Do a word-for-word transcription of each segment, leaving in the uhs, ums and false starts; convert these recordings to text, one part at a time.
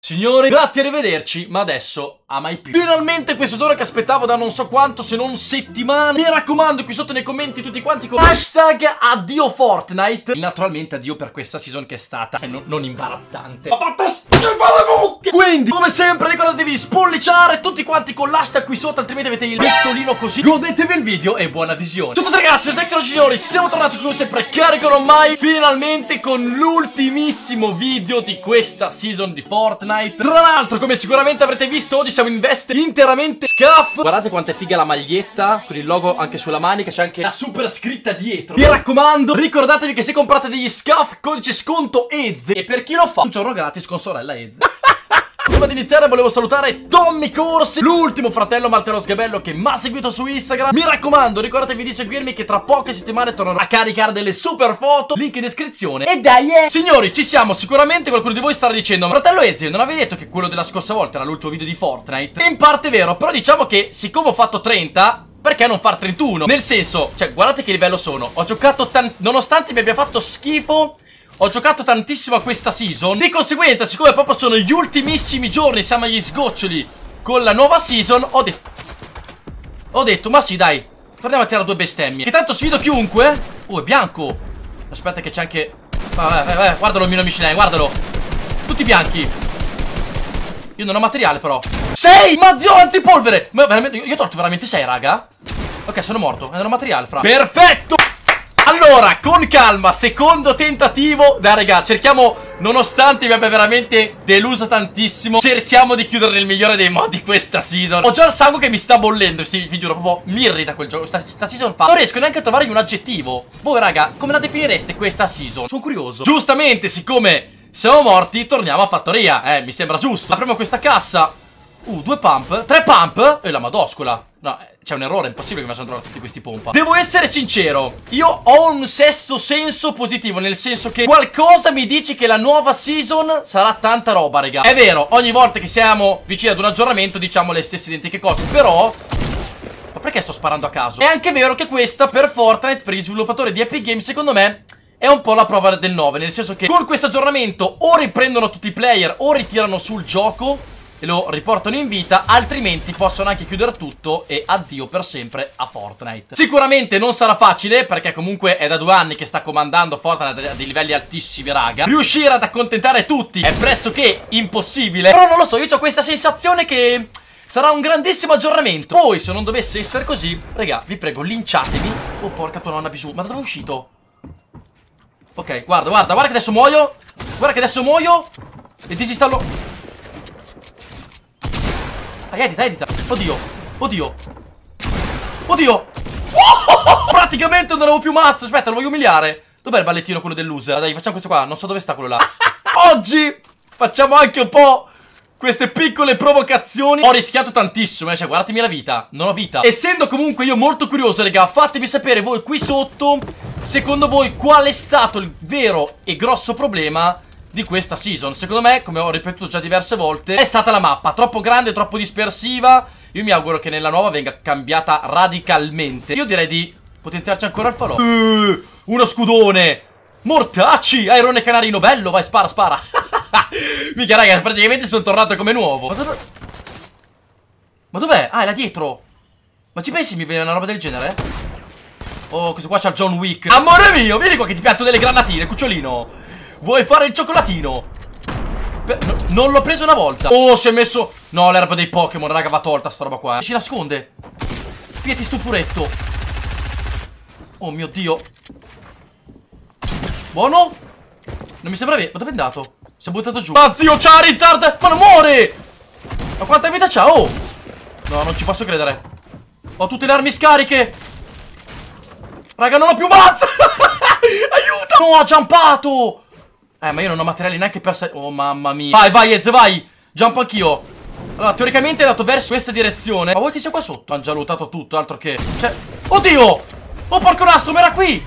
Signori, grazie, arrivederci, ma adesso a mai più. Finalmente questo giorno che aspettavo da non so quanto, se non settimane. Mi raccomando, qui sotto nei commenti tutti quanti con hashtag addio Fortnite. E naturalmente addio per questa season che è stata cioè, non, non imbarazzante. Ho fatto schifo le mucche. Quindi, come sempre, ricordatevi di spolliciare tutti quanti con l'hashtag qui sotto, altrimenti avete il pistolino così. Godetevi il video e buona visione. Ciao a tutti ragazzi, ecco signori, siamo tornati come sempre, carico non mai, finalmente con l'ultimissimo video di questa season di Fortnite. Tra l'altro, come sicuramente avrete visto, oggi siamo in veste interamente scuff. Guardate quanto è figa la maglietta, con il logo anche sulla manica, c'è anche la super scritta dietro. Mi raccomando, ricordatevi che se comprate degli scuff, codice sconto E Z E. E per chi lo fa, un giorno gratis con sorella E Z E. Prima di iniziare volevo salutare Tommy Corsi, l'ultimo fratello Maltero Sgabello che mi ha seguito su Instagram. Mi raccomando, ricordatevi di seguirmi che tra poche settimane tornerò a caricare delle super foto. Link in descrizione. E dai eh. Signori, ci siamo. Sicuramente qualcuno di voi starà dicendo: fratello Ezio, non avevi detto che quello della scorsa volta era l'ultimo video di Fortnite? E in parte è vero, però diciamo che siccome ho fatto trenta, perché non far trentuno? Nel senso, cioè guardate che livello sono. Ho giocato tanto, nonostante mi abbia fatto schifo, ho giocato tantissimo a questa season. Di conseguenza, siccome proprio sono gli ultimissimi giorni, siamo agli sgoccioli con la nuova season, ho detto Ho detto, ma sì dai, torniamo a tirare due bestemmie, che tanto sfido chiunque. Oh, è bianco. Aspetta che c'è anche vai, vai, vai, guardalo il mio Michelin, guardalo. Tutti bianchi. Io non ho materiale però. sei! Ma zio, antipolvere. Ma veramente, io ho tolto veramente sei, raga. Ok, sono morto, non ho materiale, fra. Perfetto! Allora, con calma, secondo tentativo. Dai raga, cerchiamo, nonostante mi abbia veramente deluso tantissimo, cerchiamo di chiudere nel migliore dei modi questa season. Ho già il sangue che mi sta bollendo, vi, vi giuro, proprio mi irrita quel gioco. Sta, sta season fa, non riesco neanche a trovargli un aggettivo. Voi raga, come la definireste questa season? Sono curioso. Giustamente, siccome siamo morti, torniamo a fattoria. Eh, mi sembra giusto. Apriamo questa cassa. Uh, due pump, tre pump e la madoscola. No, c'è un errore, è impossibile che mi facciano trovare tutti questi pompa. Devo essere sincero, io ho un sesto senso positivo, nel senso che qualcosa mi dice che la nuova season sarà tanta roba, raga. È vero, ogni volta che siamo vicini ad un aggiornamento diciamo le stesse identiche cose, però ma perché sto sparando a caso? È anche vero che questa per Fortnite, per gli sviluppatori di Epic Games, secondo me è un po' la prova del nove, nel senso che con questo aggiornamento o riprendono tutti i player o ritirano sul gioco e lo riportano in vita, altrimenti possono anche chiudere tutto e addio per sempre a Fortnite. Sicuramente non sarà facile, perché comunque è da due anni che sta comandando Fortnite a dei livelli altissimi, raga. Riuscire ad accontentare tutti è pressoché impossibile, però non lo so, io ho questa sensazione che sarà un grandissimo aggiornamento. Poi se non dovesse essere così, raga, vi prego, linciatemi. Oh porca tua nonna bisù, ma da dove è uscito? Ok, guarda, guarda, guarda che adesso muoio. Guarda che adesso muoio e disinstallo. Dai, edita, edita. Oddio, oddio, oddio. Oh, praticamente non avevo più mazzo. Aspetta, lo voglio umiliare. Dov'è il ballettino quello del loser? Dai, facciamo questo qua. Non so dove sta quello là. Oggi facciamo anche un po' queste piccole provocazioni. Ho rischiato tantissimo, eh. Cioè, guardatemi la vita. Non ho vita. Essendo comunque io molto curioso, raga, fatemi sapere voi qui sotto, secondo voi qual è stato il vero e grosso problema di questa season. Secondo me, come ho ripetuto già diverse volte, è stata la mappa. Troppo grande, troppo dispersiva. Io mi auguro che nella nuova venga cambiata radicalmente. Io direi di potenziarci ancora il falò. uh, Uno scudone. Mortacci, airone canarino, bello. Vai, spara, spara. Mica raga, praticamente sono tornato come nuovo. Ma dov'è? Ma dov'è? Ah, è là dietro. Ma ci pensi mi viene una roba del genere? Oh, questo qua c'ha John Wick. Amore mio, vieni qua che ti pianto delle granatine, cucciolino. Vuoi fare il cioccolatino? Per... No, non l'ho preso una volta. Oh, si è messo... No, l'erba dei Pokémon, raga, va tolta sta roba qua, eh. Si nasconde. Pieti sto furetto. Oh mio Dio. Buono. Non mi sembra vero. Ma dove è andato? Si è buttato giù. Ma zio Charizard, ma non muore. Ma quanta vita c'ha? Oh. No, non ci posso credere. Ho tutte le armi scariche. Raga, non ho più mazzo. Aiuto. No, ha jumpato. Eh, ma io non ho materiali neanche per... Oh, mamma mia. Vai, vai, Ezio, vai. Jump anch'io. Allora, teoricamente è andato verso questa direzione. Ma vuoi che sia qua sotto? Hanno già lootato tutto, altro che... Cioè... Oddio! Oh, porco nastro, ma era qui!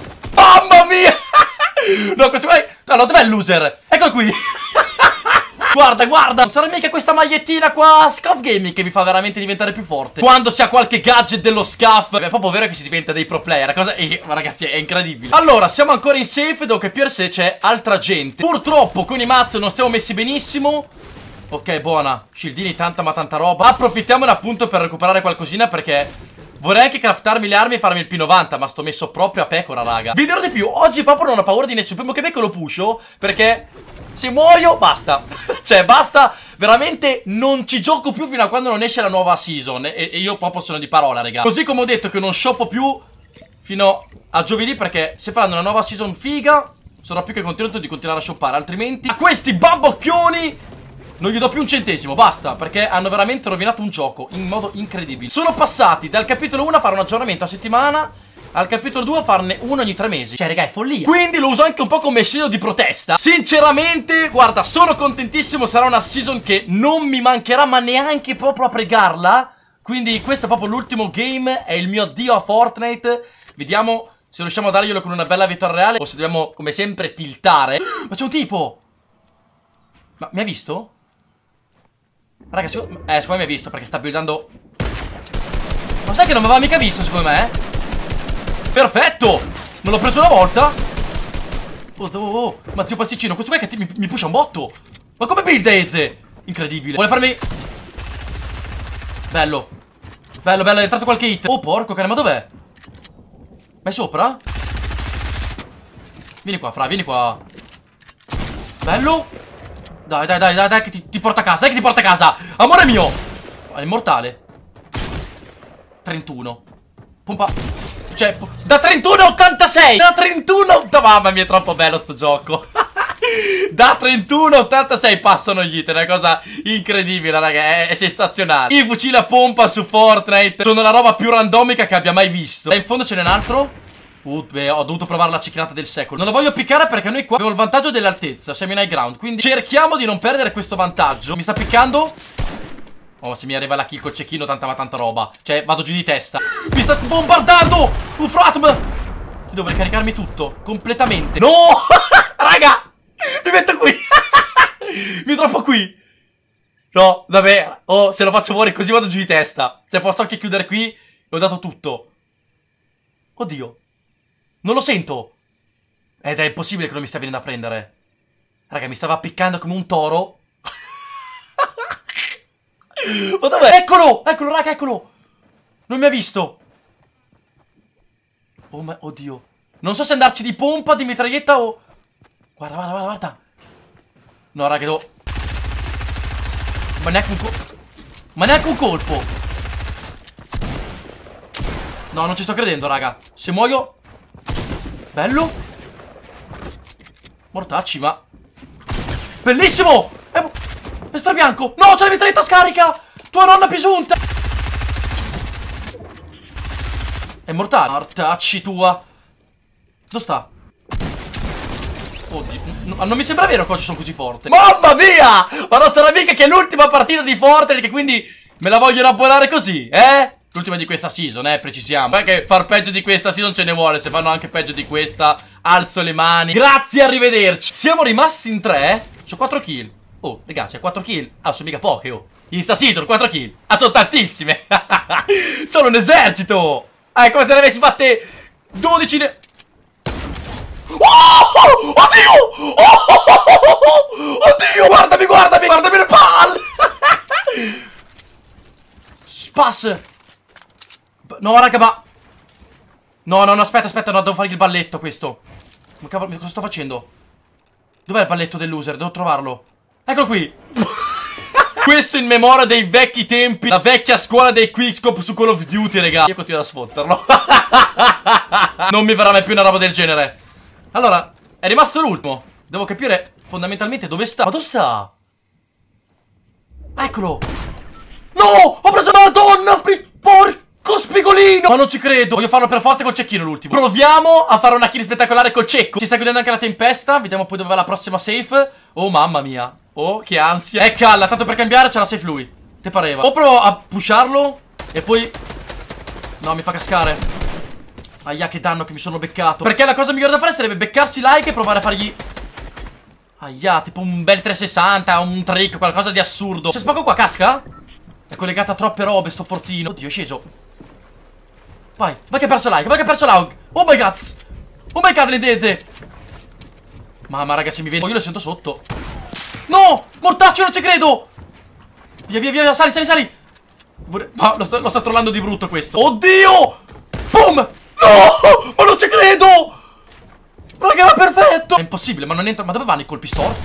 Mamma mia! No, questo qua è... No, no, dov'è il loser? Eccolo qui! Guarda, guarda. Non sarà mica questa magliettina qua Scuff Gaming che mi fa veramente diventare più forte. Quando si ha qualche gadget dello Scuff è proprio vero che si diventa dei pro player. Cosa... E, ragazzi, è incredibile. Allora, siamo ancora in safe. Devo capire se c'è altra gente. Purtroppo con i mazzi non stiamo messi benissimo. Ok, buona. Shieldini, tanta ma tanta roba. Approfittiamone appunto per recuperare qualcosina, perché vorrei anche craftarmi le armi e farmi il P novanta, ma sto messo proprio a pecora, raga. Vi dirò di più, oggi proprio non ho paura di nessuno. Primo che becco lo pusho, perché se muoio, basta. Cioè, basta. Veramente non ci gioco più fino a quando non esce la nuova season. E, e io proprio sono di parola, raga. Così come ho detto che non shoppo più fino a giovedì, perché se faranno una nuova season figa, sarò più che contento di continuare a shoppare. Altrimenti a questi babbocchioni non gli do più un centesimo, basta, perché hanno veramente rovinato un gioco in modo incredibile. Sono passati dal capitolo uno a fare un aggiornamento a settimana al capitolo due a farne uno ogni tre mesi. Cioè, raga, è follia. Quindi lo uso anche un po' come segno di protesta. Sinceramente, guarda, sono contentissimo. Sarà una season che non mi mancherà, ma neanche proprio a pregarla. Quindi questo è proprio l'ultimo game, è il mio addio a Fortnite. Vediamo se riusciamo a darglielo con una bella vittoria reale o se dobbiamo, come sempre, tiltare. Ma c'è un tipo! Ma mi ha visto? Raga, secondo... eh, secondo me mi ha visto perché sta buildando. Ma sai che non mi aveva mica visto, secondo me? Perfetto! Non l'ho preso una volta. Oh, oh, oh. Ma zio pasticcino, questo qua che ti, mi, mi pusha un botto. Ma come build Eze? Incredibile. Vuole farmi... Bello. Bello, bello, è entrato qualche hit. Oh, porco cane, ma dov'è? Ma è sopra? Vieni qua, fra, vieni qua. Bello. Dai, dai, dai, dai, dai, che ti, ti porta a casa, dai che ti porta a casa. Amore mio. È immortale. trentuno. Pompa. Cioè, da trentuno a ottantasei. Da trentuno a... Mamma mia, è troppo bello sto gioco. Da trentuno a ottantasei passano gli hit. È una cosa incredibile, raga. È, è sensazionale. I fucili a pompa su Fortnite sono la roba più randomica che abbia mai visto. E in fondo ce n'è un altro. Uh, beh, ho dovuto provare la cecchinata del secolo. Non lo voglio piccare perché noi qua abbiamo il vantaggio dell'altezza. Siamo in high ground, quindi cerchiamo di non perdere questo vantaggio. Mi sta piccando. Oh, se mi arriva la kill col cecchino, tanta ma tanta roba. Cioè, vado giù di testa. Mi sta bombardando un Fratm. Io dovrei caricarmi tutto, completamente. No. Raga, mi metto qui. Mi troppo qui. No, vabbè. Oh, se lo faccio fuori così vado giù di testa. Se posso anche chiudere qui. Ho dato tutto. Oddio. Non lo sento. Ed è impossibile che non mi stia venendo a prendere. Raga, mi stava piccando come un toro. Ma dov'è? Eccolo! Eccolo, raga, eccolo! Non mi ha visto. Oh, ma... Oddio. Non so se andarci di pompa, di mitraglietta o... Guarda, guarda, guarda, guarda. No, raga, devo... Ma neanche un colpo. Ma neanche un colpo. No, non ci sto credendo, raga. Se muoio... Bello. Mortacci, ma... Bellissimo! È, è strabianco. No, c'è la mitraglietta scarica. Tua nonna pisunta. È mortale. Mortacci tua. Dove sta? Oddio, no, non mi sembra vero che oggi sono così forte. Mamma mia! Ma non sarà mica che è l'ultima partita di Fortnite, che quindi me la vogliono abbonare così, eh? L'ultima di questa season, eh, precisiamo. Perché far peggio di questa season ce ne vuole. Se fanno anche peggio di questa, alzo le mani. Grazie, arrivederci. Siamo rimasti in tre. C'ho quattro kill. Oh, ragazzi, c'è quattro kill. Ah, sono mica poche, oh. In sta season, quattro kill. Ah, sono tantissime. Sono un esercito. Ah, è come se ne avessi fatte dodici ne... Oh! Oddio! Oh! Oddio! Guardami, guardami! Guardami le palle! Spas! No, raga, ma... No, no, no, aspetta, aspetta, no, devo fare il balletto questo. Ma cavolo, cosa sto facendo? Dov'è il balletto del loser? Devo trovarlo. Eccolo qui. Questo in memoria dei vecchi tempi. La vecchia scuola dei quickscope su Call of Duty, raga. Io continuo a sfotterlo. Non mi verrà mai più una roba del genere. Allora, è rimasto l'ultimo. Devo capire fondamentalmente dove sta. Ma dove sta? Eccolo. No, ho preso la madonna. Porco spigolino. Ma non ci credo. Voglio farlo per forza col cecchino l'ultimo. Proviamo a fare una kill spettacolare col cecco. Ci sta chiudendo anche la tempesta. Vediamo poi dove va la prossima safe. Oh mamma mia. Oh che ansia. E calla, tanto per cambiare c'è la safe lui. Te pareva. O provo a pusharlo e poi... No, mi fa cascare. Aia, che danno che mi sono beccato. Perché la cosa migliore da fare sarebbe beccarsi like e provare a fargli... Ahia, tipo un bel trecentosessanta, un trick, qualcosa di assurdo. Se spacco qua, casca? È collegata a troppe robe, sto fortino. Oddio, è sceso. Vai, vai che ha perso l'Aug, vai che ha perso l'Aug. Oh my god. Oh my god, le deze. Mamma, raga, se mi vede, io lo sento sotto. No, mortaccio, non ci credo. Via, via, via, sali, sali, sali. Ma lo sto, lo sto trollando di brutto questo. Oddio. Boom. No, ma non ci credo. Raga, era perfetto. È impossibile, ma non entra. Ma dove vanno i colpi storti?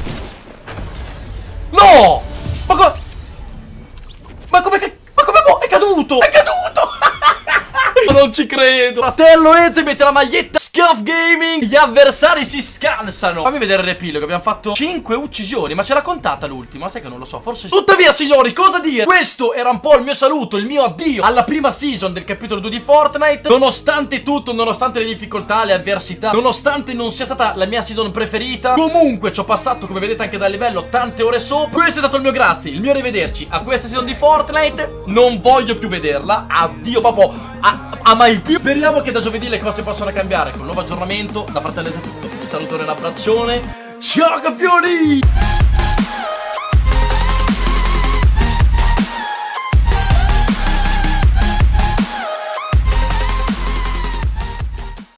No. Ma come? Ma come che... Ma come è caduto? È caduto. Ma non ci credo. Fratello Eze mette la maglietta Scuff Gaming. Gli avversari si scansano. Fammi vedere il riepilogo. Abbiamo fatto cinque uccisioni. Ma ce l'ha contata l'ultima? Sai che non lo so. Forse sì. Tuttavia signori, cosa dire? Questo era un po' il mio saluto, il mio addio alla prima season del capitolo due di Fortnite. Nonostante tutto, nonostante le difficoltà, le avversità, nonostante non sia stata la mia season preferita, comunque ci ho passato, come vedete anche dal livello, tante ore sopra. Questo è stato il mio grazie, il mio arrivederci a questa season di Fortnite. Non voglio più vederla. Addio papà. A, a mai più. Speriamo che da giovedì le cose possano cambiare con un nuovo aggiornamento. Da fratello è tutto. Un saluto e un abbraccione. Ciao campioni.